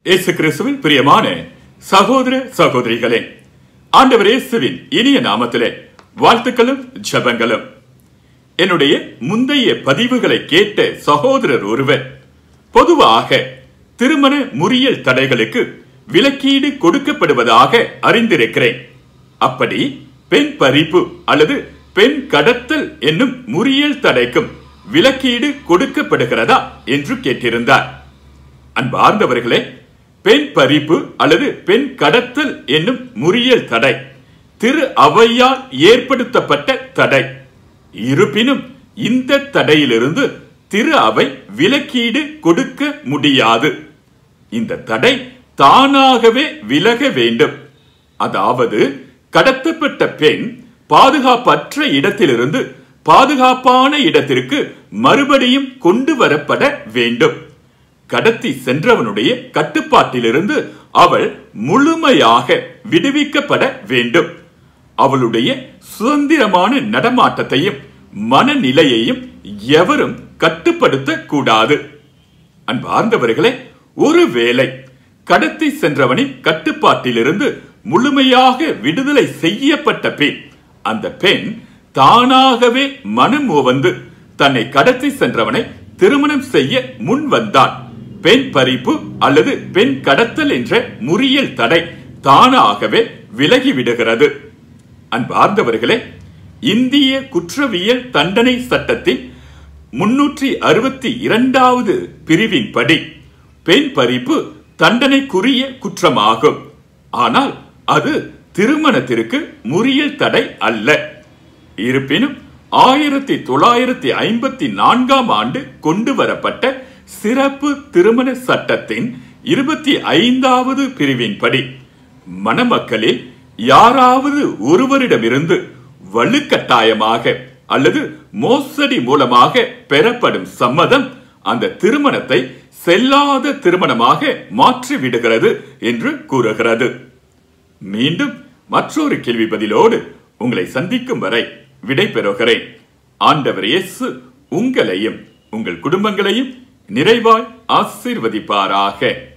இயேசு கிறிஸ்துவின் பிரியமான சகோதர சகோதரிகளே, ஆண்டவர் இயேசுவின் இனிய நாமத்திலே வாழ்த்துக்களும் ஜெபங்களும். என்னுடைய முந்தைய பதிவுகளை கேட்ட சகோதரர் ஒருவர் பொதுவாக திருமண முறியல் தடைகளுக்கு விலக்கீடு கொடுக்கப்படுவதாக அறிந்திருக்கிறேன். அப்படி பெண் பறிப்பு அல்லது பெண் கடத்தல் என்னும் முறியல் தடைக்கும் விலக்கீடு கொடுக்கப்படுகிறதா என்று கேட்டிருந்தார். அன்பார்ந்தவர்களே, பெண் பறிப்பு அல்லது பெண் கடத்தல் என்னும் முறியல் தடை திரு அவையால் ஏற்படுத்தப்பட்ட தடை. இருப்பினும் இந்த தடையிலிருந்து திரு அவை விலக்கீடு கொடுக்க முடியாது. இந்த தடை தானாகவே விலக வேண்டும். அதாவது கடத்தப்பட்ட பெண் பாதுகாப்பற்ற இடத்திலிருந்து பாதுகாப்பான இடத்திற்கு மறுபடியும் கொண்டு வரப்பட வேண்டும். கடத்தி சென்றவனுடைய கட்டுப்பாட்டிலிருந்து அவள் முழுமையாக விடுவிக்கப்பட வேண்டும். அவளுடைய சுதந்திரமான நடமாட்டத்தையும் மனநிலையையும் எவரும் கட்டுப்படுத்த கூடாது. அன்பார்ந்தவர்களே, ஒருவேளை கடத்தி சென்றவனின் கட்டுப்பாட்டிலிருந்து முழுமையாக விடுதலை செய்யப்பட்ட பின் அந்த பெண் தானாகவே மனம் வந்து தன்னை கடத்தி சென்றவனை திருமணம் செய்ய முன் வந்தாள். பெண் பறிப்பு அல்லது பெண் கடத்தல் என்ற முறியல் தடை தானாகவே விலகிவிடுகிறது. அன்பார்ந்தவர்களே, இந்திய குற்றவியல் தண்டனை சட்டத்தின் 362வது பிரிவின்படி பெண் பறிப்பு தண்டனைக்குரிய குற்றமாகும். ஆனால் அது திருமணத்திற்கு முறியல் தடை அல்ல. இருப்பினும் 1954ஆம் ஆண்டு கொண்டு வரப்பட்ட சிறப்பு திருமண சட்டத்தின் 25வது பிரிவின்படி மணமக்களில் யாராவது ஒருவரிடமிருந்து வலுக்கட்டாயமாக அல்லது மோசடி மூலமாக பெறப்படும் சம்மதம் அந்த திருமணத்தை செல்லாத திருமணமாக மாற்றிவிடுகிறது என்று கூறுகிறது. மீண்டும் மற்றொரு கேள்வி பதிலோடு உங்களை சந்திக்கும் வரை விடை பெறுகிறேன். ஆண்டவர் இயேசு உங்களையும் உங்கள் குடும்பங்களையும் நிறைவாய் ஆசீர்வதிப்பாராக.